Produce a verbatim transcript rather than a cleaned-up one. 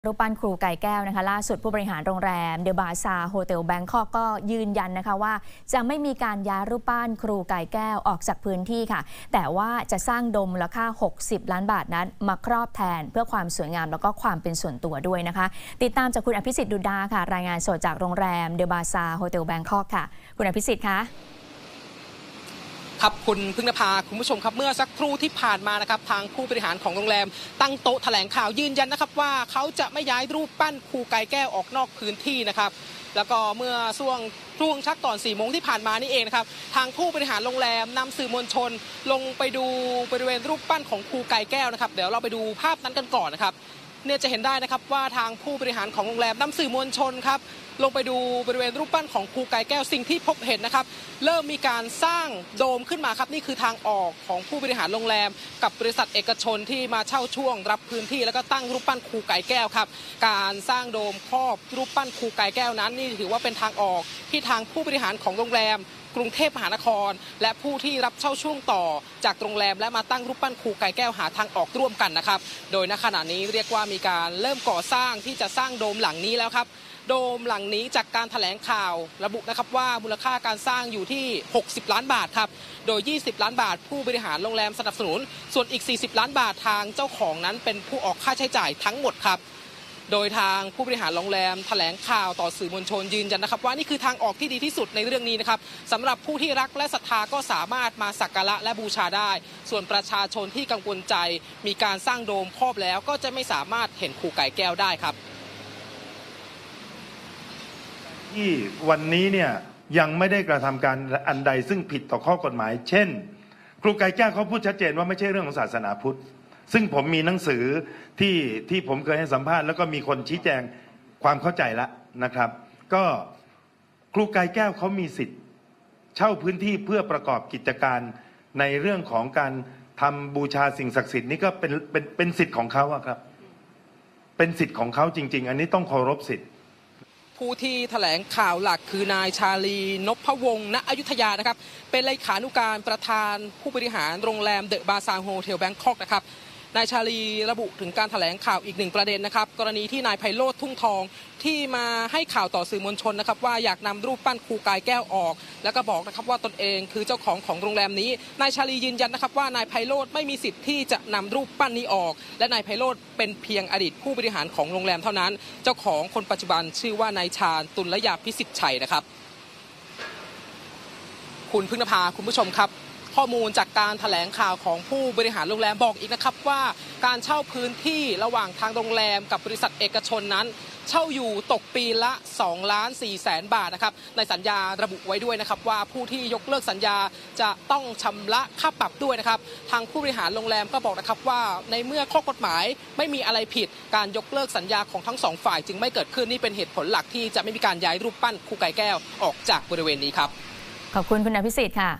รูปปั้นครูไก่แก้วนะคะล่าสุดผู้บริหารโรงแรมเดอะบาซาโฮเทลแบงคอกก็ยืนยันนะคะว่าจะไม่มีการย้ายรูปปั้นครูไก่แก้วออกจากพื้นที่ค่ะแต่ว่าจะสร้างโดมมูลค่าหกสิบล้านบาทนั้นมาครอบแทนเพื่อความสวยงามแล้วก็ความเป็นส่วนตัวด้วยนะคะติดตามจากคุณอภิสิทธิ์ดุดาค่ะรายงานสดจากโรงแรมเดอะบาซาโฮเทลแบงคอกค่ะคุณอภิสิทธิ์คะครับคุณพึ่งนภาคุณผู้ชมครับเมื่อสักครู่ที่ผ่านมานะครับทางผู้บริหารของโรงแรมตั้งโต๊ะแถลงข่าวยืนยันนะครับว่าเขาจะไม่ย้ายรูปปั้นครูไก่แก้วออกนอกพื้นที่นะครับแล้วก็เมื่อช่วงช่วงชักก่อนสี่โมงที่ผ่านมานี่เองนะครับทางผู้บริหารโรงแรมนำสื่อมวลชนลงไปดูบริเวณรูปปั้นของครูไก่แก้วนะครับเดี๋ยวเราไปดูภาพนั้นกันก่อนนะครับเนี่ยจะเห็นได้นะครับว่าทางผู้บริหารของโรงแรมนำสื่อมวลชนครับลงไปดูบริเวณรูปปั้นของครูไก่แก้วสิ่งที่พบเห็นนะครับเริ่มมีการสร้างโดมขึ้นมาครับนี่คือทางออกของผู้บริหารโรงแรมกับบริษัทเอกชนที่มาเช่าช่วงรับพื้นที่แล้วก็ตั้งรูปปั้นครูไก่แก้วครับการสร้างโดมครอบรูปปั้นครูไก่แก้วนั้นนี่ถือว่าเป็นทางออกที่ทางผู้บริหารของโรงแรมกรุงเทพมหานครและผู้ที่รับเช่าช่วงต่อจากโรงแรมและมาตั้งรูปปั้นครูไก่แก้วหาทางออกร่วมกันนะครับโดยณขณะนี้เรียกว่ามีการเริ่มก่อสร้างที่จะสร้างโดมหลังนี้แล้วครับโดมหลังนี้จากการแถลงข่าวระบุนะครับว่ามูลค่าการสร้างอยู่ที่หกสิบล้านบาทครับโดยยี่สิบล้านบาทผู้บริหารโรงแรมสนับสนุนส่วนอีกสี่สิบล้านบาททางเจ้าของนั้นเป็นผู้ออกค่าใช้จ่ายทั้งหมดครับโดยทางผู้บริหารโรงแรมแถลงข่าวต่อสื่อมวลชนยืนยันนะครับว่านี่คือทางออกที่ดีที่สุดในเรื่องนี้นะครับสำหรับผู้ที่รักและศรัทธาก็สามารถมาสักการะและบูชาได้ส่วนประชาชนที่กังวลใจมีการสร้างโดมครอบแล้วก็จะไม่สามารถเห็นครูไก่แก้วได้ครับที่วันนี้เนี่ยยังไม่ได้กระทำการอันใดซึ่งผิดต่อข้อกฎหมายเช่นครูไก่แก้วเขาพูดชัดเจนว่าไม่ใช่เรื่องของศาสนาพุทธซึ่งผมมีหนังสือที่ที่ผมเคยให้สัมภาษณ์แล้วก็มีคนชี้แจงความเข้าใจแล้วนะครับก็ครูไก่แก้วเขามีสิทธิ์เช่าพื้นที่เพื่อประกอบกิจการในเรื่องของการทำบูชาสิ่งศักดิ์สิทธิ์นี่ก็เป็นเป็นเป็นสิทธิ์ของเขาอะครับเป็นสิทธิ์ของเขาจริงๆอันนี้ต้องเคารพสิทธิ์ผู้ที่แถลงข่าวหลักคือนายชาลีนพวงศ์ณอยุธยานะครับเป็นเลขานุการประธานผู้บริหารโรงแรมเดอะบาซาโฮเทลแบงคอกนะครับนายชาลีระบุถึงการแถลงข่าวอีกหนึ่งประเด็นนะครับกรณีที่นายไพโรจน์ทุ่งทองที่มาให้ข่าวต่อสื่อมวลชนนะครับว่าอยากนำรูปปั้นครูกายแก้วออกแล้วก็บอกนะครับว่าตนเองคือเจ้าของของโรงแรมนี้นายชาลียืนยันนะครับว่านายไพโรจน์ไม่มีสิทธิ์ที่จะนำรูปปั้นนี้ออกและนายไพโรจน์เป็นเพียงอดีตผู้บริหารของโรงแรมเท่านั้นเจ้าของคนปัจจุบันชื่อว่านายชาญตุลยาพิสิทธิ์ชัยนะครับคุณพึ่งนภาคุณผู้ชมครับข้อมูลจากการแถลงข่าวของผู้บริหารโรงแรมบอกอีกนะครับว่าการเช่าพื้นที่ระหว่างทางโรงแรมกับบริษัทเอกชนนั้นเช่าอยู่ตกปีละสองล้านสี่แสนบาทนะครับในสัญญาระบุไว้ด้วยนะครับว่าผู้ที่ยกเลิกสัญญาจะต้องชำระค่าปรับด้วยนะครับทางผู้บริหารโรงแรมก็บอกนะครับว่าในเมื่อข้อกฎหมายไม่มีอะไรผิดการยกเลิกสัญญาของทั้งสองฝ่ายจึงไม่เกิดขึ้นนี่เป็นเหตุผลหลักที่จะไม่มีการย้ายรูปปั้นครูไก่แก้วออกจากบริเวณนี้ครับขอบคุณคุณอภิสิทธิ์ค่ะ